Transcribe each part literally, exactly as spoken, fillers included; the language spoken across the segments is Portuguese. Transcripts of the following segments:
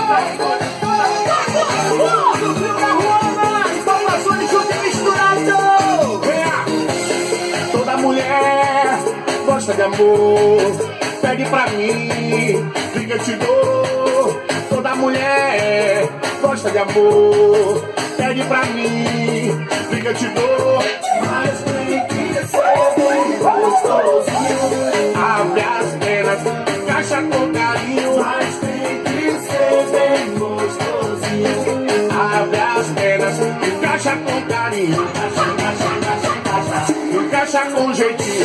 Informações junto e misturado. Toda mulher gosta de amor. Pegue pra mim, fica te dou. Toda mulher gosta de amor. Pegue pra mim, fica te dou. Mas tem que ser bem gostosinho. Abre as penas, encaixa com carinho. Mas tem que ser bem gostosinho. Abre as penas, encaixa com carinho. Encaixa com jeitinho.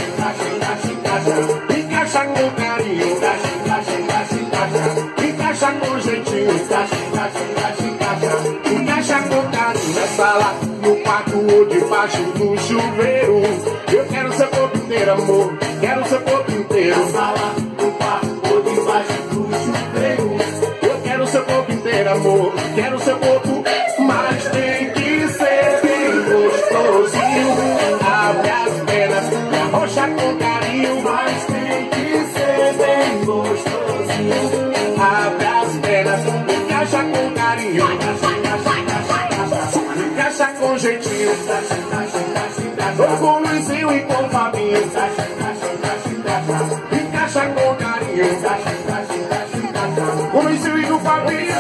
Encaixa com carinho. Encaixa com jeitinho. Encaixa com carinho. Na sala, no quarto ou debaixo do chuveiro. Eu quero seu corpo inteiro, amor. Quero seu corpo inteiro. Na sala, no quarto ou debaixo do chuveiro. Eu quero seu corpo inteiro, amor. Quero seu corpo, mas tem que ser bem gostosinho. Abre as pernas, me arrocha com carinho. Mas tem que ser bem gostosinho. Abre as pernas, encaixa com carinho. Encaixa com jeitinho. Tô com o Luizinho e com o Fabinho. Encaixa com carinho. Com o Luizinho e com o Fabinho.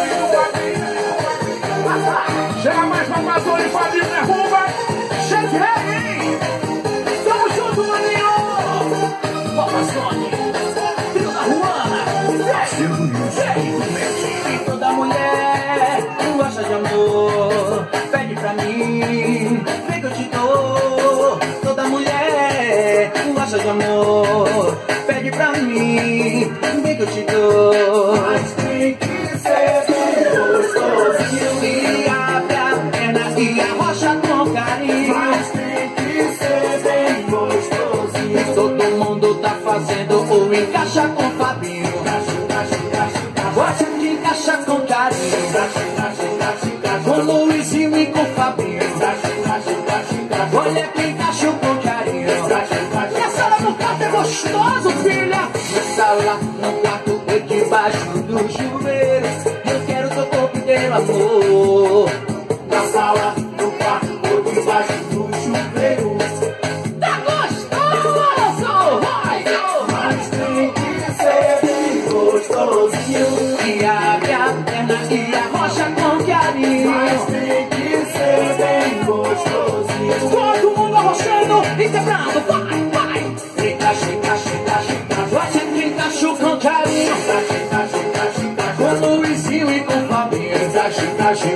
Chega mais pra passou e Fabinho derruba. Cheguei! Tamo junto, maninho! Bota Sony, filho da Ruana. E toda mulher gosta de amor. Pede pra mim, vem que eu te dou. Toda mulher gosta de amor. Pede pra mim, vem que eu te dou. Mas tem que ser bem gostosinho. E abre a perna e arrocha com carinho. Mas tem que ser bem gostosinho. Todo mundo tá fazendo o encaixa com Fabinho. Gosta de encaixa com carinho. Com Luizinho e com Fabinho. Olha que encaixou com carinho. E a sala no quarto é gostoso, filha. Na sala, no quarto é debaixo do chuveiro. Eu quero teu corpo inteiro, amor. Na sala, no quarto é debaixo do chuveiro. Tá gostoso, vai! Mas tem que ser bem gostosinho. E abre a perna e arrocha com carinho. Mas tem que ser bem gostosinho. Todo mundo arrochando e quebrando, vai, vai. Encaixa, encaixa, encaixa, encaixa. Vai sempre encaixa com carinho. Com Luizinho e com Fabinho. Encaixa, encaixa,